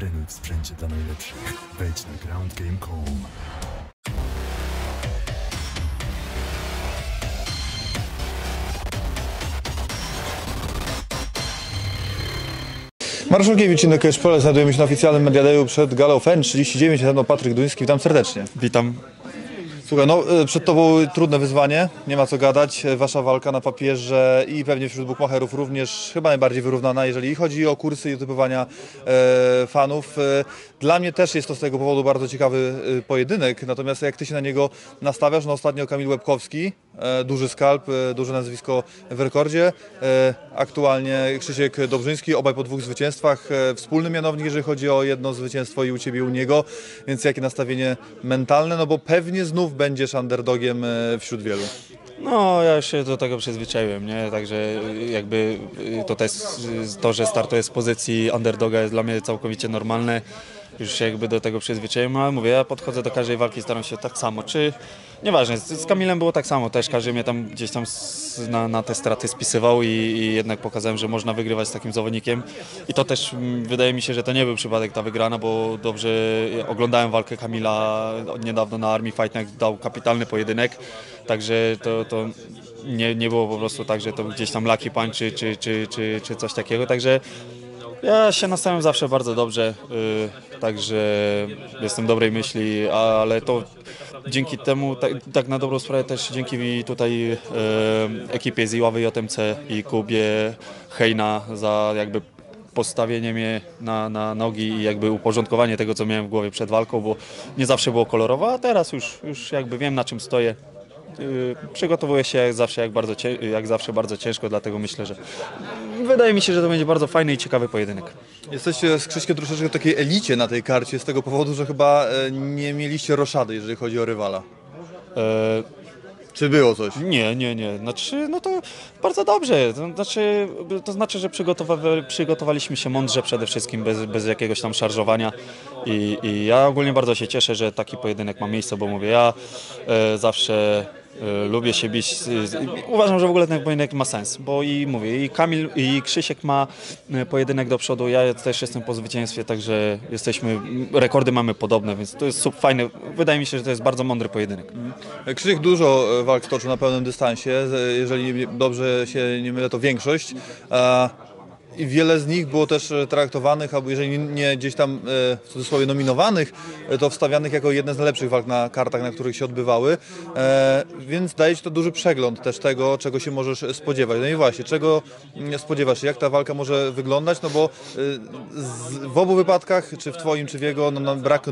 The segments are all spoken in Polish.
Trenuj w sprzęcie dla najlepszych. Wejdź na groundgame.com. Mariusz Olkiewicz, inny Szpole. Znajdujemy się na oficjalnym Mediadeju przed galą FEN 39. Ze mną Patryk Duński, witam serdecznie. Witam. Słuchaj, no przed Tobą trudne wyzwanie, nie ma co gadać. Wasza walka na papierze i pewnie wśród bukmacherów również chyba najbardziej wyrównana, jeżeli chodzi o kursy i typowania fanów. Dla mnie też jest to z tego powodu bardzo ciekawy pojedynek, natomiast jak Ty się na niego nastawiasz, no ostatnio Kamil Łebkowski, duży skalp, duże nazwisko w rekordzie, aktualnie Krzysiek Dobrzyński, obaj po 2 zwycięstwach, wspólny mianownik, jeżeli chodzi o jedno zwycięstwo i u Ciebie i u niego, więc jakie nastawienie mentalne, no bo pewnie znów będziesz underdogiem wśród wielu. No, ja już się do tego przyzwyczaiłem, nie? Także jakby to, że startuję z pozycji underdoga jest dla mnie całkowicie normalne. Już się jakby do tego przyzwyczaiłem, ale mówię, ja podchodzę do każdej walki, staram się tak samo, czy nieważne, z Kamilem było tak samo, też każdy mnie tam gdzieś tam na te straty spisywał i jednak pokazałem, że można wygrywać z takim zawodnikiem i to też wydaje mi się, że to nie był przypadek ta wygrana, bo dobrze oglądałem walkę Kamila niedawno na Army Fight Night, dał kapitalny pojedynek, także to nie było po prostu tak, że to gdzieś tam lucky punch czy coś takiego, także ja się nastawiam zawsze bardzo dobrze, także jestem dobrej myśli, ale to dzięki temu, tak na dobrą sprawę też dzięki tutaj ekipie z Iławy JMC i Kubie Hejna za jakby postawienie mnie na nogi i jakby uporządkowanie tego, co miałem w głowie przed walką, bo nie zawsze było kolorowo, a teraz już jakby wiem, na czym stoję. Przygotowuję się jak zawsze bardzo ciężko, dlatego myślę, że wydaje mi się, że to będzie bardzo fajny i ciekawy pojedynek. Jesteście z Krzyśkiem troszeczkę w takiej elicie na tej karcie z tego powodu, że chyba nie mieliście roszady, jeżeli chodzi o rywala. Czy było coś? Nie. Znaczy, no to bardzo dobrze. To znaczy, że przygotowaliśmy się mądrze przede wszystkim, bez jakiegoś tam szarżowania. I ja ogólnie bardzo się cieszę, że taki pojedynek ma miejsce, bo mówię, ja zawsze lubię się bić. Uważam, że w ogóle ten pojedynek ma sens, bo i Kamil, i Krzysiek ma pojedynek do przodu, ja też jestem po zwycięstwie, także rekordy mamy podobne, więc to jest fajne. Wydaje mi się, że to jest bardzo mądry pojedynek. Krzysiek dużo walk stoczył na pełnym dystansie, jeżeli dobrze się nie mylę, to większość. I wiele z nich było też traktowanych, albo jeżeli nie gdzieś tam w cudzysłowie nominowanych, to wstawianych jako jedne z najlepszych walk na kartach, na których się odbywały, więc daje Ci to duży przegląd też tego, czego się możesz spodziewać. No i właśnie, czego spodziewasz się, jak ta walka może wyglądać, no bo w obu wypadkach, czy w Twoim, czy w jego, no na brak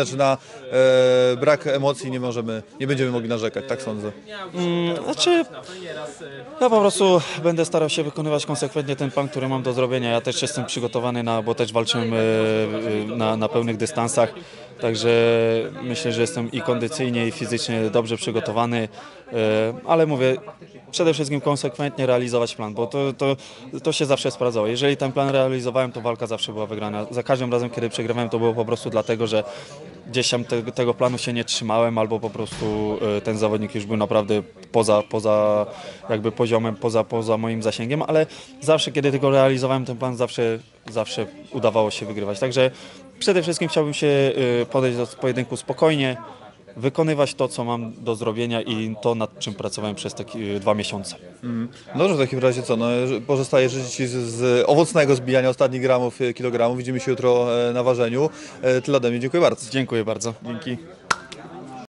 brak emocji nie będziemy mogli narzekać, tak sądzę. Znaczy, ja po prostu będę starał się wykonywać konsekwentnie ten plan, który mam do zrobienia. Ja też jestem przygotowany, bo też walczyłem na pełnych dystansach, także myślę, że jestem i kondycyjnie, i fizycznie dobrze przygotowany, ale mówię, przede wszystkim konsekwentnie realizować plan, bo to się zawsze sprawdzało. Jeżeli ten plan realizowałem, to walka zawsze była wygrana. Za każdym razem, kiedy przegrywałem, to było po prostu dlatego, że gdzieś tam tego planu się nie trzymałem, albo po prostu ten zawodnik już był naprawdę poza jakby poziomem, poza moim zasięgiem, ale zawsze, kiedy tylko realizowałem ten plan, zawsze udawało się wygrywać. Także przede wszystkim chciałbym się podejść do pojedynku spokojnie, wykonywać to, co mam do zrobienia i to, nad czym pracowałem przez te 2 miesiące. Dobrze, w takim razie co? No, pozostaje życzyć Ci z owocnego zbijania ostatnich kilogramów. Widzimy się jutro na ważeniu. Tyle ode mnie. Dziękuję bardzo. Dziękuję bardzo. Dzięki.